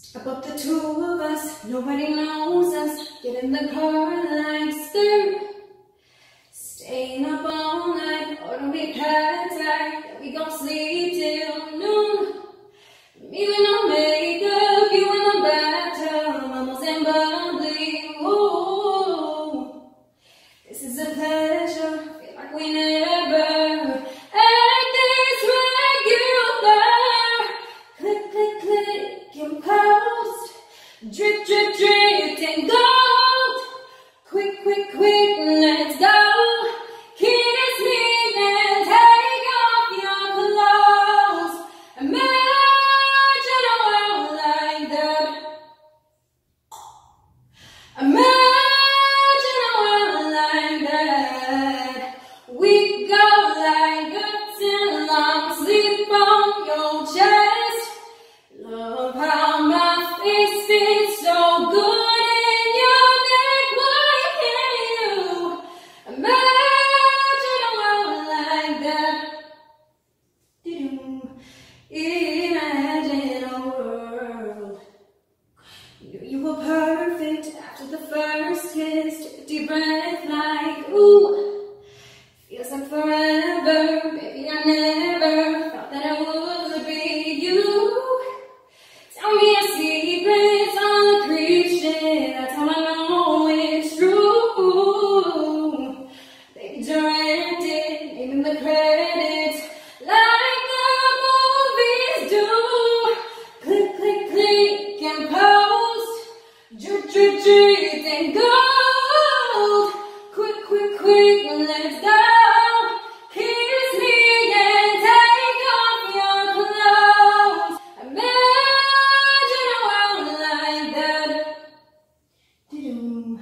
About the two of us, nobody knows us. Get in the car like skirt. Staying up all night, or do we pack tight? Yeah, we gon' sleep till noon. Me with no makeup, you in the bathtub, almost and bubbly. Ooh, this is a pleasure. Feel like we never act this regular. Click, click, click, and post. Drip, drip, drip, and gold. Quick, quick, quick, let's go. Kiss me and take off your clothes. Imagine a world like that. Imagine a world like that. We go like a till long sleep on your chest. Love how my face fits so good. Imagine a world. You were perfect after the first kiss. Took a deep breath like, ooh. Feels like forever. Baby, I never thought that I would be you. Tell me your secrets, all the creep shit. That's how I know it's true. Baby, directed, naming the credits like the movies do. Click, click, click, and post. Drip, drip, drip, and gold. Quick, quick, quick, let's go. Kiss me and take off your clothes. Imagine a world like that. Imagine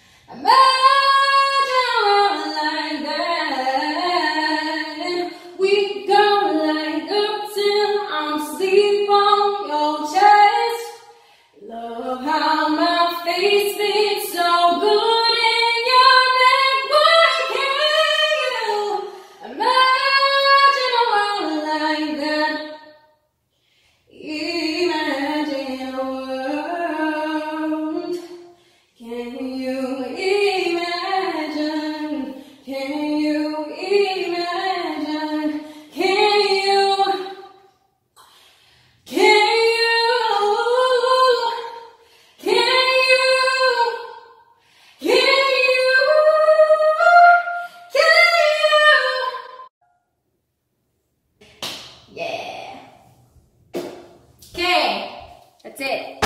a world like that. We go like up till I'm asleep on your chest. Love how my face fits so good in your neck. Why can't you imagine a world like that? Imagine a world. Can you imagine? Can you imagine? Can you? Can you? Can you? Can you? Yeah. Okay, that's it.